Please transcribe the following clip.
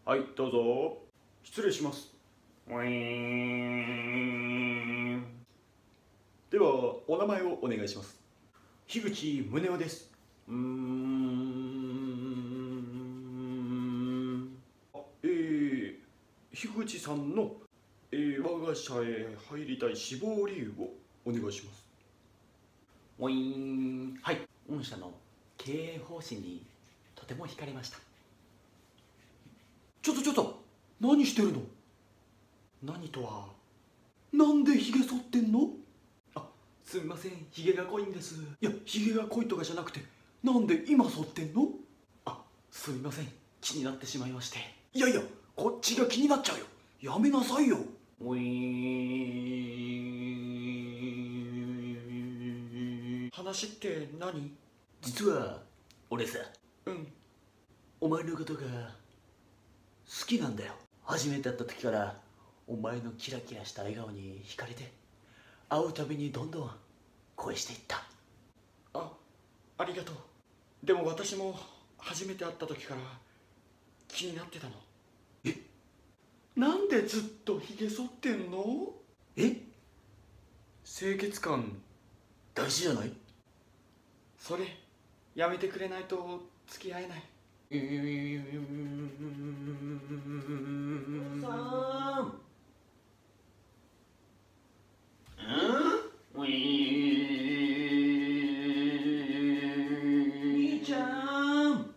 はい、どうぞ。失礼します。では、お名前をお願いします。樋口宗男です。樋口さんの、我が社へ入りたい志望理由をお願いします。 はい、御社の経営方針にとても惹かれました。 ちょっと、何してるの？何とは、なんでヒゲ剃ってんの？ すみません、ヒゲが濃いんです。 いや、ヒゲが濃いとかじゃなくて、なんで今剃ってんの？ すみません、気になってしまいまして。 いや、こっちが気になっちゃうよ。やめなさいよ。話って何？ 実は俺さ、お前のことが好きなんだよ。初めて会った時からお前のキラキラした笑顔に惹かれて、会うたびにどんどん恋していった。 ありがとう。でも私も初めて会った時から気になってたの。なんでずっとヒゲ剃ってんの？清潔感大事じゃない？それやめてくれないと付き合えない。 さん兄ちゃん。